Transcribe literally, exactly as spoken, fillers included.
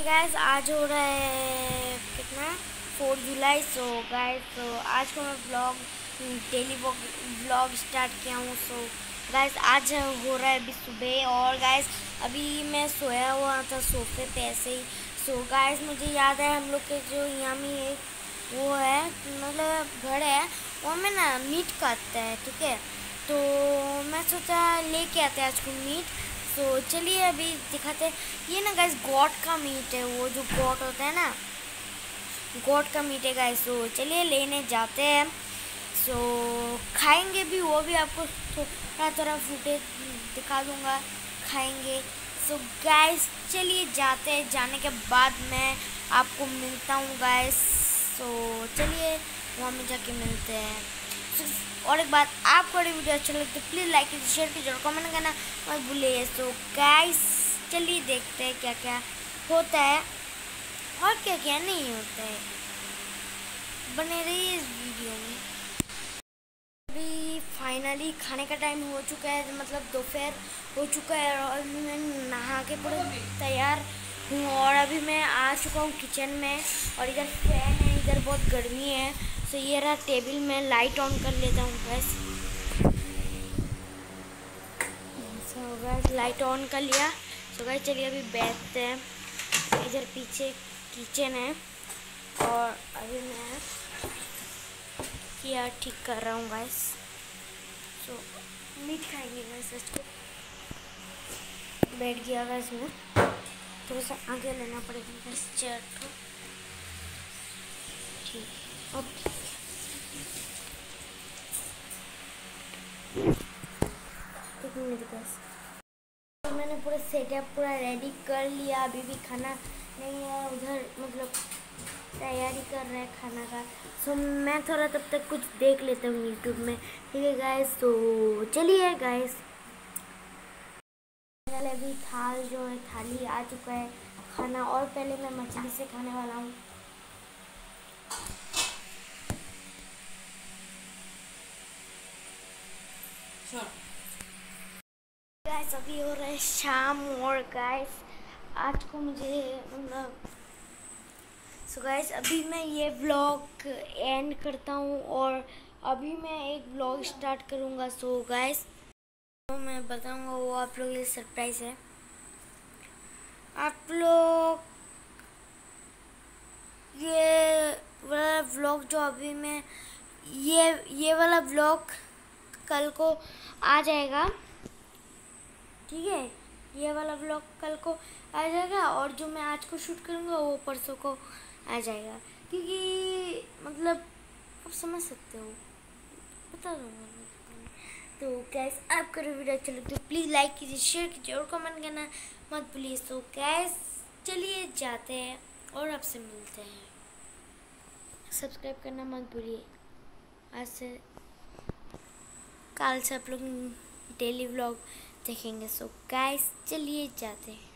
Guys आज हो रहा है कितना फोर जुलाई। सो गाइस तो आज को मैं ब्लॉग डेली ब्लॉग स्टार्ट किया हूँ। सो गाइस आज हो रहा है अभी सुबह, और गाइस अभी मैं सोया हुआ था सोफे पे ऐसे ही। सो गाइस मुझे याद है हम लोग के जो यहाँ में एक वो है, मतलब घर है, वो में ना मीट काटता है, ठीक है। तो मैं सोचा लेके आते आज को मीट। तो चलिए अभी दिखाते हैं। ये ना गाइस गोट का मीट है, वो जो गोट होता है ना, गोट का मीट है गाइस। तो चलिए लेने जाते हैं। सो खाएंगे भी, वो भी आपको थोड़ा थोड़ा फुटेज दिखा दूंगा, खाएंगे। सो गाइस चलिए जाते हैं, जाने के बाद मैं आपको मिलता हूँ गाइस। सो चलिए वहाँ में जाके मिलते हैं। और एक बात, आपको अगर वीडियो अच्छा लगे तो प्लीज़ लाइक कीजिए, शेयर कीजिए और कमेंट करना मत भूलिए। सो गाइस चलिए देखते हैं क्या क्या होता है और क्या क्या नहीं होता है। बने रहिए इस वीडियो में। अभी फाइनली खाने का टाइम हो चुका है, मतलब दोपहर हो चुका है, और अभी मैं नहा के पूरा तैयार हूँ। और अभी मैं आ चुका हूँ किचन में, और इधर फैन है, इधर बहुत गर्मी है। तो ये रहा टेबल में, लाइट ऑन कर लेता हूँ बस। सो गैस लाइट ऑन कर लिया। सो गैस चलिए अभी बैठते हैं। इधर पीछे किचन है, और अभी मैं किया ठीक कर रहा हूँ गैस। सो मीट खाएंगे गैस। इसको बैठ गया गैस में, थोड़ा सा आगे लेना पड़ेगा गैस चेयर को, ठीक ओके। एक मिनट गैस, तो मैंने पूरा सेटअप पूरा रेडी कर लिया। अभी भी खाना नहीं है, उधर मतलब तैयारी कर रहे हैं खाना का। सो मैं थोड़ा तब तक कुछ देख लेता हूँ यूट्यूब में, ठीक है गाइस। तो चलिए गाइस, अभी थाल जो है थाली आ चुका है खाना, और पहले मैं मछली से खाने वाला हूँ। गाइस अभी हो रहा है शाम, और गाइस आज को मुझे मतलब सो गाइस अभी मैं ये व्लॉग एंड करता हूँ, और अभी मैं एक व्लॉग स्टार्ट करूँगा। सो गाइस तो मैं बताऊँगा, वो आप लोग के लिए सरप्राइज़ है। आप लोग ये वाला व्लॉग जो अभी मैं ये ये वाला व्लॉग कल को आ जाएगा, ठीक है। ये वाला व्लॉग कल को आ जाएगा, और जो मैं आज को शूट करूँगा वो परसों को आ जाएगा, क्योंकि मतलब आप समझ सकते हो, बता दूँगा। तो गैस आपको वीडियो अच्छा लगे तो प्लीज़ लाइक कीजिए, शेयर कीजिए और कमेंट करना मत भूलिए। तो गैस चलिए जाते हैं और आपसे मिलते हैं। सब्सक्राइब करना मत भूलिए। आज से कल से आप लोग डेली व्लॉग देखेंगे। सो गाइस चलिए जाते हैं।